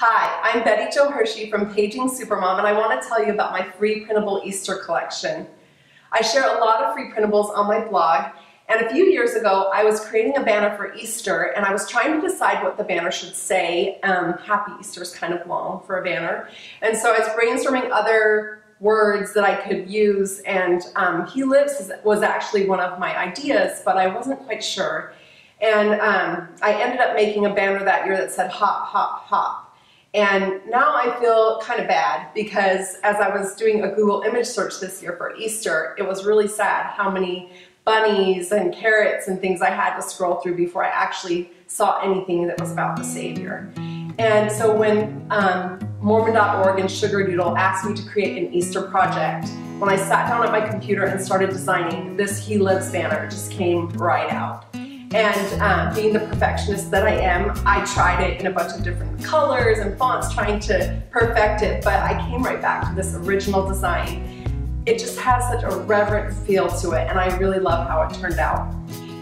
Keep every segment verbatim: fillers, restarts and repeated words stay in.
Hi, I'm Betty Jo Hershey from Paging Supermom, and I want to tell you about my free printable Easter collection. I share a lot of free printables on my blog, and a few years ago I was creating a banner for Easter, and I was trying to decide what the banner should say. Um, Happy Easter is kind of long for a banner, and so I was brainstorming other words that I could use, and um, He Lives was actually one of my ideas, but I wasn't quite sure. And um, I ended up making a banner that year that said hop, hop, hop. And now I feel kind of bad because as I was doing a Google image search this year for Easter, it was really sad how many bunnies and carrots and things I had to scroll through before I actually saw anything that was about the Savior. And so when um, Mormon dot org and Sugardoodle asked me to create an Easter project, when I sat down at my computer and started designing, this He Lives banner just came right out. And um, being the perfectionist that I am, I tried it in a bunch of different colors and fonts trying to perfect it, but I came right back to this original design. It just has such a reverent feel to it, and I really love how it turned out.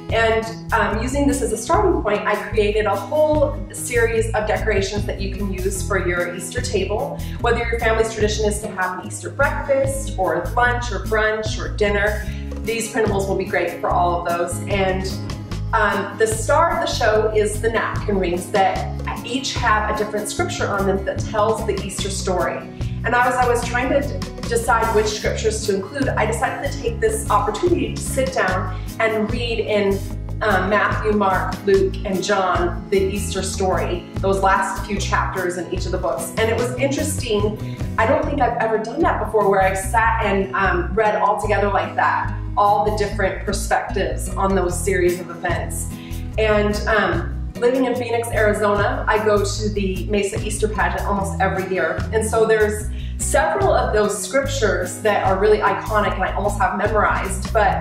And um, using this as a starting point, I created a whole series of decorations that you can use for your Easter table. Whether your family's tradition is to have an Easter breakfast, or lunch, or brunch, or dinner, these printables will be great for all of those. And Um, the star of the show is the napkin rings that each have a different scripture on them that tells the Easter story. And as I was trying to decide which scriptures to include, I decided to take this opportunity to sit down and read in um, Matthew, Mark, Luke, and John the Easter story, those last few chapters in each of the books. And it was interesting. I don't think I've ever done that before, where I've sat and um, read all together like that, all the different perspectives on those series of events. And um, living in Phoenix, Arizona, I go to the Mesa Easter pageant almost every year. And so there's several of those scriptures that are really iconic and I almost have memorized, but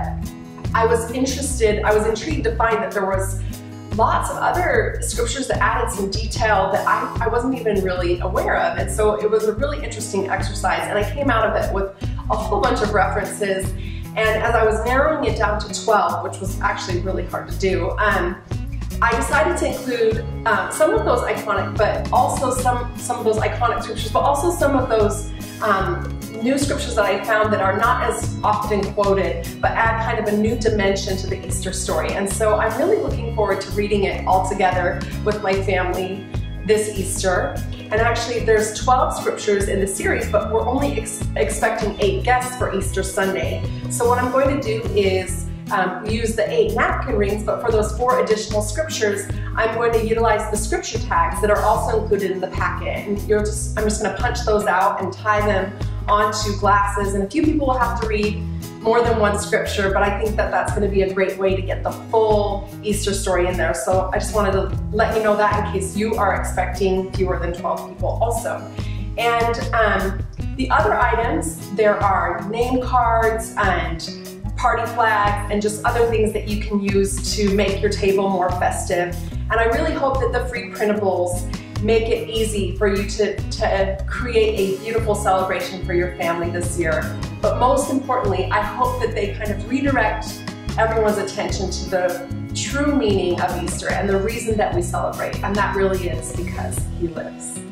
I was interested, I was intrigued to find that there was lots of other scriptures that added some detail that I, I wasn't even really aware of. And so it was a really interesting exercise, and I came out of it with a whole bunch of references. And as I was narrowing it down to twelve, which was actually really hard to do, um, I decided to include um, some of those iconic, but also some, some of those iconic scriptures, but also some of those um, new scriptures that I found that are not as often quoted, but add kind of a new dimension to the Easter story. And so I'm really looking forward to reading it all together with my family this Easter. And actually there's twelve scriptures in the series, but we're only ex expecting eight guests for Easter Sunday. So what I'm going to do is um, use the eight napkin rings, but for those four additional scriptures, I'm going to utilize the scripture tags that are also included in the packet. And you're just, I'm just going to punch those out and tie them onto glasses. And a few people will have to read more than one scripture, but I think that that's going to be a great way to get the full Easter story in there. So I just wanted to let you know that in case you are expecting fewer than twelve people also. And um, the other items, there are name cards and party flags and just other things that you can use to make your table more festive. And I really hope that the free printables make it easy for you to, to create a beautiful celebration for your family this year. But most importantly, I hope that they kind of redirect everyone's attention to the true meaning of Easter and the reason that we celebrate, and that really is because He lives.